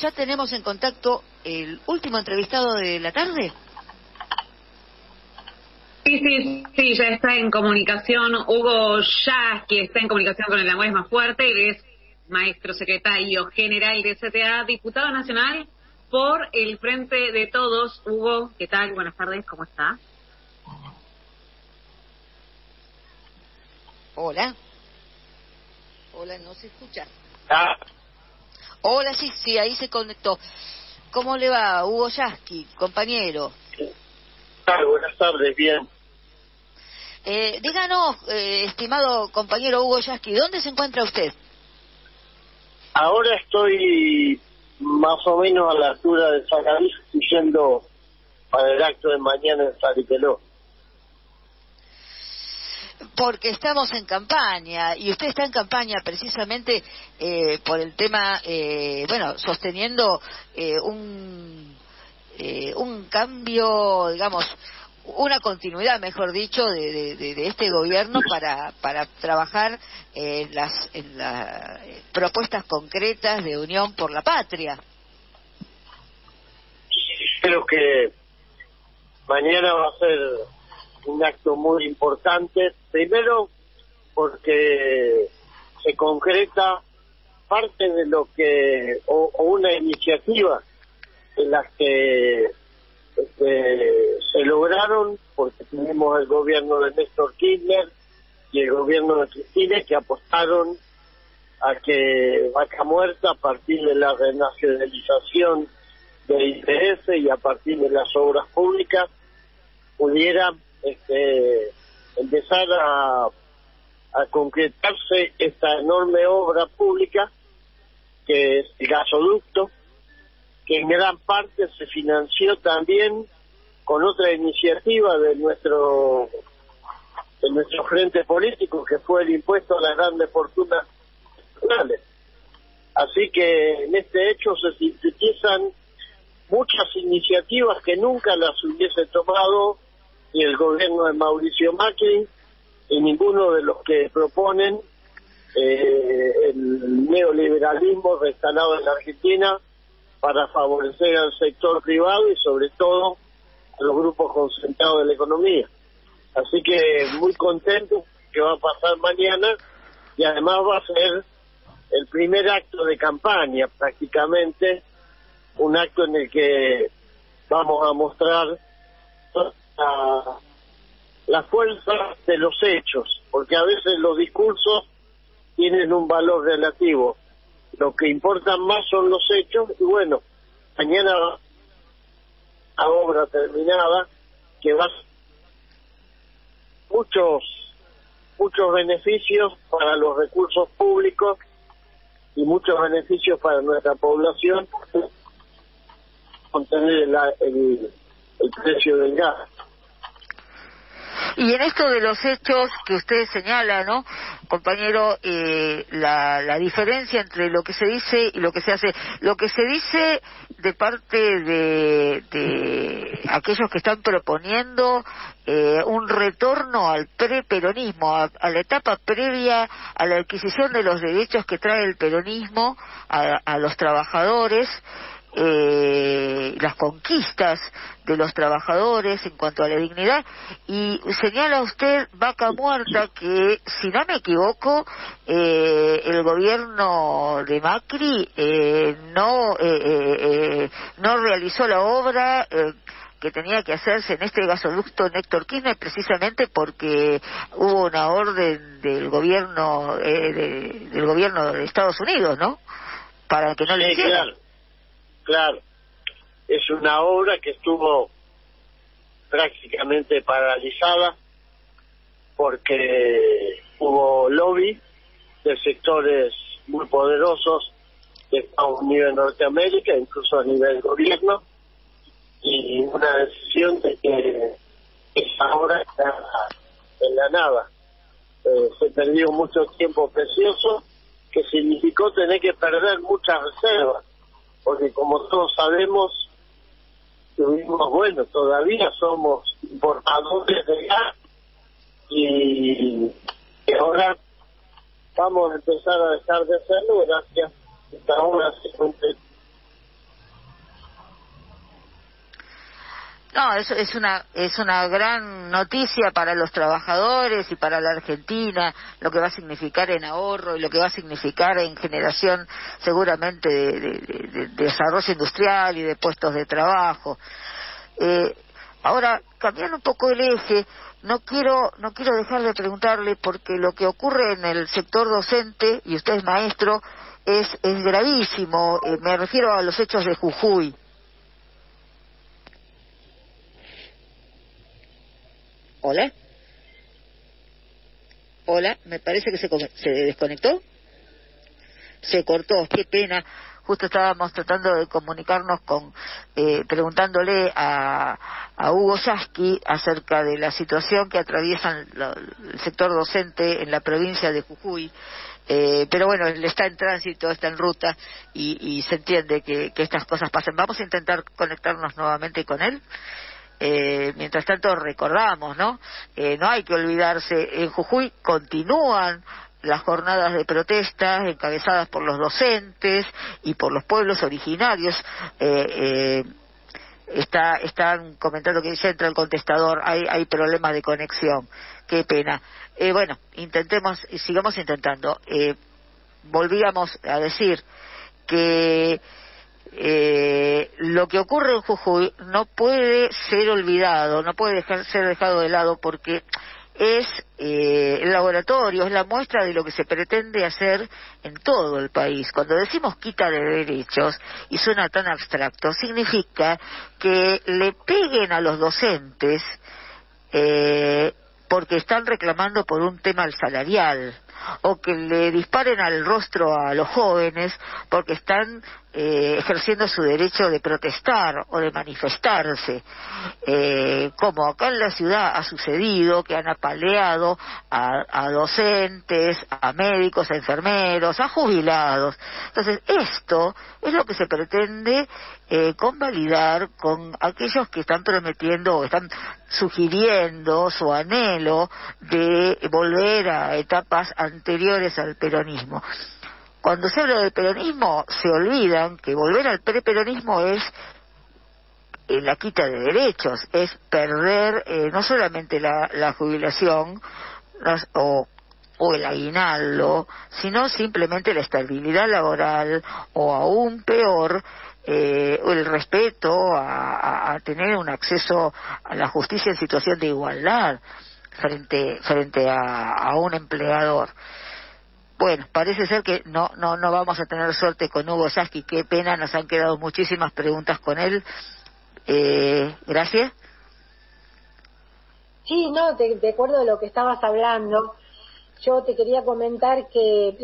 ya tenemos en contacto el último entrevistado de la tarde. Sí, ya está en comunicación Hugo Yasky, está en comunicación con El Amor es más fuerte. Él es maestro secretario general de CTA, diputado nacional por el Frente de Todos. Hugo, ¿qué tal? Buenas tardes, ¿cómo está? Hola, no se escucha. Ah, Hola, sí, ahí se conectó. ¿Cómo le va, Hugo Yasky, compañero? buenas tardes, bien. Díganos, estimado compañero Hugo Yasky, ¿dónde se encuentra usted? Ahora estoy más o menos a la altura de Sacadís, yendo para el acto de mañana en Saripeló. Porque estamos en campaña, y usted está en campaña precisamente por el tema, sosteniendo un cambio, digamos, una continuidad, mejor dicho, de este gobierno para trabajar en las propuestas concretas de Unión por la Patria. Creo que mañana va a ser un acto muy importante, primero porque se concreta parte de lo que, o una iniciativa en las que se lograron, porque tuvimos el gobierno de Néstor Kirchner y el gobierno de Cristina, que apostaron a que Vaca Muerta, a partir de la renacionalización del IPF y a partir de las obras públicas, pudiera empezar a concretarse esta enorme obra pública que es el gasoducto, que en gran parte se financió también con otra iniciativa de nuestro frente político, que fue el impuesto a las grandes fortunas nacionales. Así que en este hecho se sintetizan muchas iniciativas que nunca las hubiese tomado ni el gobierno de Mauricio Macri y ninguno de los que proponen el neoliberalismo instalado en la Argentina para favorecer al sector privado y sobre todo a los grupos concentrados de la economía. Así que muy contento que va a pasar mañana, y además va a ser el primer acto de campaña, prácticamente un acto en el que vamos a mostrar la fuerza de los hechos, porque a veces los discursos tienen un valor relativo. Lo que importan más son los hechos, y bueno, mañana la obra terminada, que va a ser muchos beneficios para los recursos públicos y muchos beneficios para nuestra población, contener el precio del gas. Y en esto de los hechos que usted señala, ¿no, compañero? La diferencia entre lo que se dice y lo que se hace. Lo que se dice de parte de aquellos que están proponiendo un retorno al preperonismo, a la etapa previa a la adquisición de los derechos que trae el peronismo a los trabajadores, las conquistas de los trabajadores en cuanto a la dignidad, y señala usted Vaca Muerta, que si no me equivoco el gobierno de Macri no realizó la obra que tenía que hacerse en este gasoducto Néstor Kirchner, precisamente porque hubo una orden del gobierno de Estados Unidos, ¿no?, para que no le hiciera. Claro, es una obra que estuvo prácticamente paralizada porque hubo lobby de sectores muy poderosos de Estados Unidos y Norteamérica, incluso a nivel gobierno, y una decisión de que esa obra está en la nada. Se perdió mucho tiempo precioso, que significó tener que perder muchas reservas, porque como todos sabemos, todavía somos importadores de gas, y ahora vamos a empezar a dejar de hacerlo gracias a esta obra No, eso es una gran noticia para los trabajadores y para la Argentina, lo que va a significar en ahorro y lo que va a significar en generación seguramente de desarrollo industrial y de puestos de trabajo. Ahora, cambiando un poco el eje, no quiero dejar de preguntarle, porque lo que ocurre en el sector docente, y usted es maestro, es gravísimo. Me refiero a los hechos de Jujuy. Hola, me parece que se desconectó, se cortó, qué pena. Justo estábamos tratando de comunicarnos preguntándole a Hugo Yasky acerca de la situación que atraviesa el sector docente en la provincia de Jujuy. Pero bueno, él está en tránsito, está en ruta y se entiende que estas cosas pasan. Vamos a intentar conectarnos nuevamente con él. Mientras tanto recordamos, ¿no? No hay que olvidarse, en Jujuy continúan las jornadas de protesta encabezadas por los docentes y por los pueblos originarios. Están comentando que ya entra el contestador, hay problemas de conexión, qué pena. Bueno, sigamos intentando. Volvíamos a decir que lo que ocurre en Jujuy no puede ser olvidado, no puede ser dejado de lado, porque es el laboratorio, es la muestra de lo que se pretende hacer en todo el país. Cuando decimos quita de derechos, y suena tan abstracto, significa que le peguen a los docentes porque están reclamando por un tema salarial, o que le disparen al rostro a los jóvenes porque están ejerciendo su derecho de protestar o de manifestarse, como acá en la ciudad ha sucedido, que han apaleado a docentes, a médicos, a enfermeros, a jubilados. Entonces esto es lo que se pretende convalidar con aquellos que están prometiendo o están sugiriendo su anhelo de volver a etapas anteriores al peronismo. Cuando se habla del peronismo, se olvidan que volver al preperonismo es la quita de derechos, es perder no solamente la jubilación o el aguinaldo, sino simplemente la estabilidad laboral, o aún peor, el respeto a tener un acceso a la justicia en situación de igualdad frente a un empleador. Bueno, parece ser que no vamos a tener suerte con Hugo Yasky, qué pena, nos han quedado muchísimas preguntas con él. Gracias. Sí, no, de acuerdo a lo que estabas hablando, yo les quería comentar que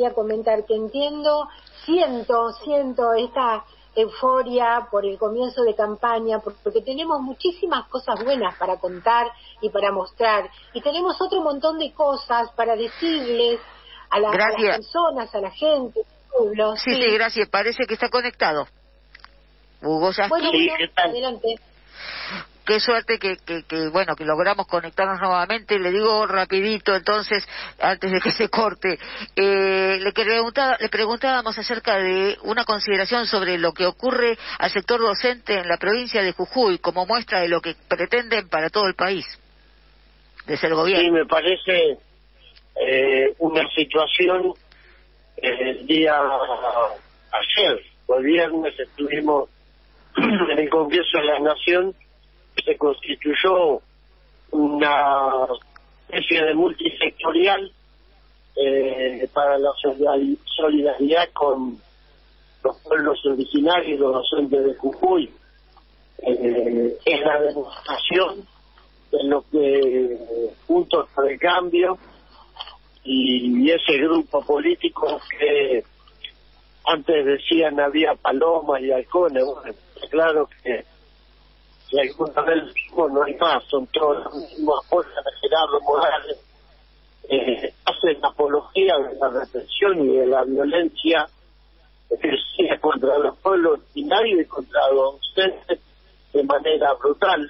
siento esta euforia por el comienzo de campaña, porque tenemos muchísimas cosas buenas para contar y para mostrar, y tenemos otro montón de cosas para decirles a las personas, a la gente, al pueblo. Sí, gracias, parece que está conectado. Hugo Yasky. Bueno, adelante. Qué suerte que logramos conectarnos nuevamente. Le digo rapidito, entonces, antes de que se corte, le preguntábamos acerca de una consideración sobre lo que ocurre al sector docente en la provincia de Jujuy, como muestra de lo que pretenden para todo el país, desde el gobierno. Sí, me parece una situación. El día ayer, el viernes, estuvimos en el Congreso de la Nación. Se constituyó una especie de multisectorial para la solidaridad con los pueblos originarios y los docentes de Jujuy. Es la demostración de lo que Juntos por el Cambio y ese grupo político que antes decían había palomas y halcones. Bueno, claro que si alguna vez no hay más, son todos los mismos, apoyan a Gerardo Morales, hacen apología de la represión y de la violencia ejercida contra los pueblos originarios y contra los docentes de manera brutal.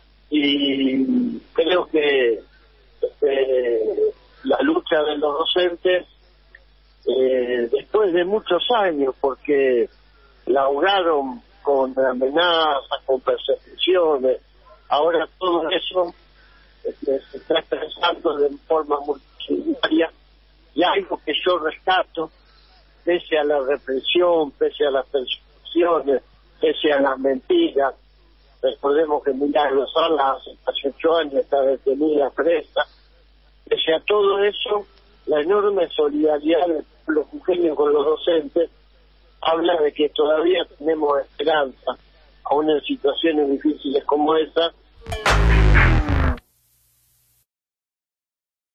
Y creo que la lucha de los docentes, después de muchos años, porque labraron con amenazas, con persecuciones. Ahora todo eso se está expresando de forma multitudinaria, y algo que yo rescato, pese a la represión, pese a las persecuciones, pese a las mentiras. Recordemos que Milagro Sala hace casi 8 años está detenida, presa. Pese a todo eso, la enorme solidaridad del pueblo jujeño con los docentes habla de que todavía tenemos esperanza, aún en situaciones difíciles como esa,